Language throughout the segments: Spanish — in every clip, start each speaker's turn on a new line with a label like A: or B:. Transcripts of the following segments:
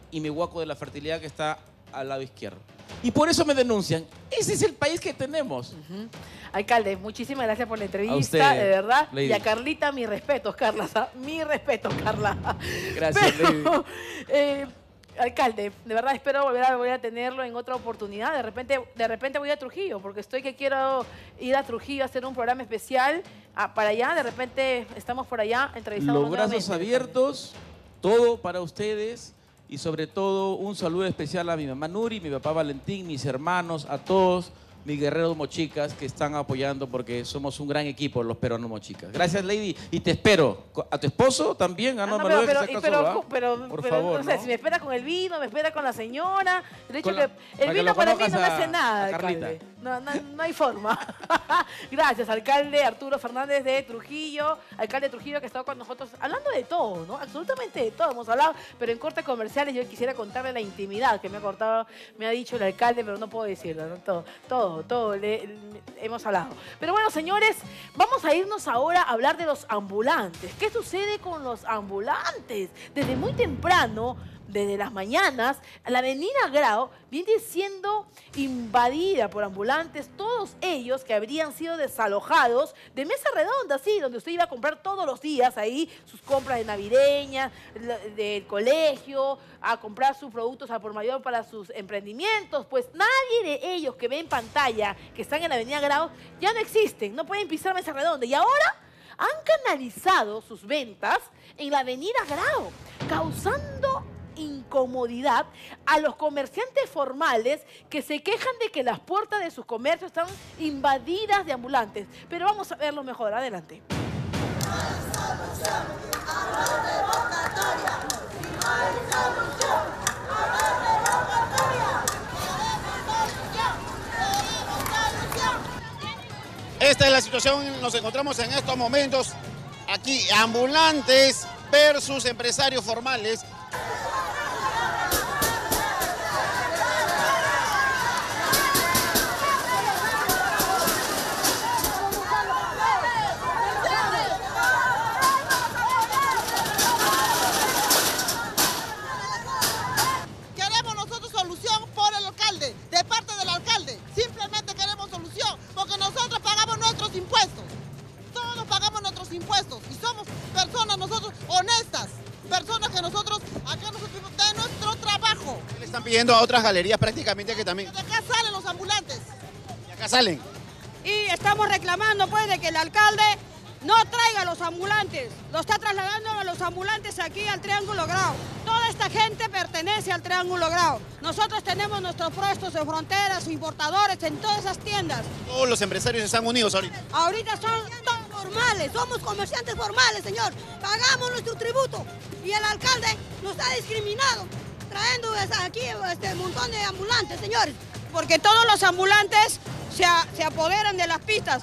A: y mi huaco de la fertilidad que está al lado izquierdo. Y por eso me denuncian. Ese es el país que tenemos.
B: Alcalde, muchísimas gracias por la entrevista,
A: usted,
B: de verdad.
A: Lady.
B: Y a Carlita, mis respetos, Carla. Mi respeto, Carla.
A: Gracias,
B: Pero, alcalde, de verdad espero volver a tenerlo en otra oportunidad. De repente voy a Trujillo, porque que quiero ir a Trujillo a hacer un programa especial para allá. De repente estamos por allá entrevistando.
A: Los brazos abiertos, todo para ustedes. Y sobre todo, un saludo especial a mi mamá Nuri, mi papá Valentín, mis hermanos, a todos mis guerreros mochicas que están apoyando porque somos un gran equipo, los peruanos mochicas. Gracias, Lady. Y te espero. ¿A tu esposo también? No me lo dejes acaso, por favor,
B: o sea,
A: ¿no?
B: si me espera con el vino, me espera con la señora. De hecho,
A: Con la-
B: que el
A: para que
B: vino
A: lo
B: para mí no
A: conozcas
B: me hace nada,
A: a Carlita.
B: alcalde. No hay forma. Gracias, alcalde Arturo Fernández de Trujillo, alcalde de Trujillo que ha estado con nosotros hablando de todo, ¿no? Absolutamente de todo. Hemos hablado, pero en cortes comerciales yo quisiera contarle la intimidad que me ha dicho el alcalde, pero no puedo decirlo, ¿no? Todo hemos hablado. Pero bueno, señores, vamos a irnos ahora a hablar de los ambulantes. ¿Qué sucede con los ambulantes? Desde muy temprano, desde las mañanas, la avenida Grau viene siendo invadida por ambulantes, todos ellos que habrían sido desalojados de mesa redonda, sí, donde usted iba a comprar todos los días ahí sus compras de navideña, del colegio, a comprar sus productos al por mayor para sus emprendimientos. Pues nadie de ellos que ve en pantalla, que están en la avenida Grau, ya no existen, no pueden pisar mesa redonda. Y ahora han canalizado sus ventas en la avenida Grau, causando incomodidad a los comerciantes formales que se quejan de que las puertas de sus comercios están invadidas de ambulantes. Pero vamos a verlo mejor, adelante.
C: Esta es la situación, nos encontramos en estos momentos aquí, ambulantes versus empresarios formales.
D: Queremos nosotros solución por el alcalde, de parte del alcalde. Simplemente queremos solución porque nosotros pagamos nuestros impuestos. Todos pagamos nuestros impuestos y somos personas nosotros honestas. Personas que nosotros, acá nos ocupamos de nuestro trabajo.
C: Le están pidiendo a otras galerías prácticamente que también...
D: De acá salen los ambulantes.
C: Y acá salen.
E: Y estamos reclamando pues de que el alcalde no traiga a los ambulantes, lo está trasladando a los ambulantes aquí al Triángulo Grau. Toda esta gente pertenece al Triángulo Grau. Nosotros tenemos nuestros puestos en fronteras, importadores, en todas esas tiendas.
C: Todos los empresarios están unidos ahorita.
E: Ahorita son todos
F: formales, somos comerciantes formales, señor. Pagamos nuestro tributo y el alcalde nos ha discriminado, trayendo aquí un montón de ambulantes, señores.
E: porque todos los ambulantes se apoderan de las pistas.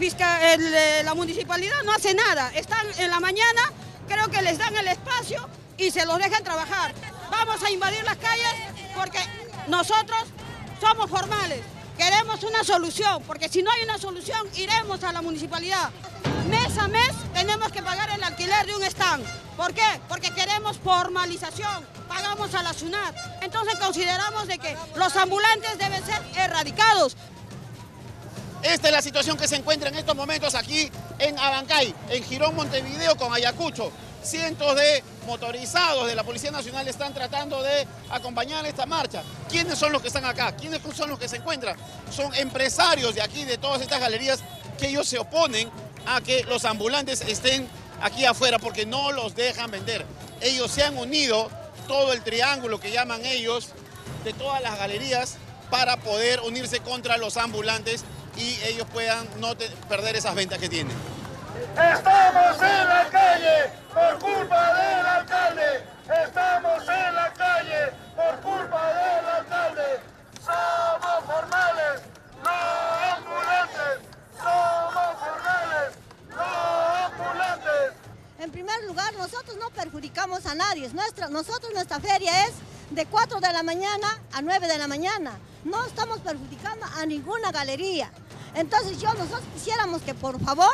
E: La municipalidad no hace nada. Están en la mañana, creo que les dan el espacio y se los dejan trabajar. Vamos a invadir las calles porque nosotros somos formales. Queremos una solución, porque si no hay una solución, iremos a la municipalidad. Mes a mes tenemos que pagar el alquiler de un stand. ¿Por qué? Porque queremos formalización, pagamos a la SUNAT. Entonces consideramos de que los ambulantes deben ser erradicados.
C: Esta es la situación que se encuentra en estos momentos aquí en Abancay, en Girón, Montevideo con Ayacucho. Cientos de motorizados de la Policía Nacional están tratando de acompañar esta marcha. ¿Quiénes son los que están acá? ¿Quiénes son los que se encuentran? Son empresarios de aquí, de todas estas galerías, que ellos se oponen a que los ambulantes estén aquí afuera porque no los dejan vender. Ellos se han unido, todo el triángulo que llaman ellos, de todas las galerías, para poder unirse contra los ambulantes y ellos puedan no perder esas ventas que tienen.
G: Estamos en la calle por culpa del alcalde. Estamos en la calle por culpa del alcalde. Somos formales, no ambulantes. Somos formales, no ambulantes.
F: En primer lugar, nosotros no perjudicamos a nadie. Nuestra feria es de 4 de la mañana a 9 de la mañana. No estamos perjudicando a ninguna galería. Entonces nosotros quisiéramos que por favor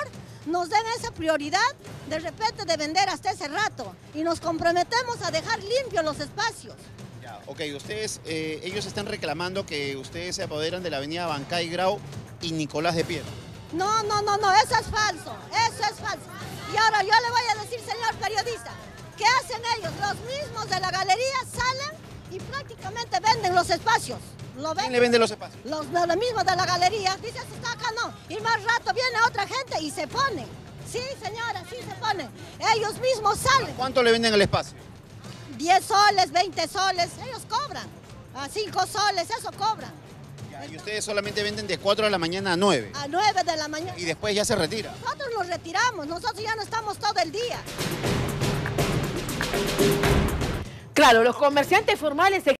F: nos den esa prioridad de repente de vender hasta ese rato y nos comprometemos a dejar limpios los espacios.
C: Ya, ok, ustedes, ellos están reclamando que ustedes se apoderan de la avenida Abancay Grau y Nicolás de Piedra.
F: No, eso es falso, Y ahora yo le voy a decir, señor periodista, ¿qué hacen ellos? Los mismos de la galería salen y prácticamente venden los espacios.
C: ¿Quién le vende los espacios?
F: Los mismos de la galería, dice, esto está acá, no. Y más rato viene otra gente y se ponen. Sí, señora, sí se ponen. Ellos mismos salen.
C: ¿Cuánto le venden el espacio?
F: 10 soles, 20 soles, ellos cobran. A 5 soles, eso cobran.
C: Ya, y ustedes solamente venden de 4 de la mañana a 9.
F: A 9 de la mañana.
C: Y después ya se retira.
F: Nosotros nos retiramos, nosotros ya no estamos todo el día.
B: Claro, los comerciantes formales se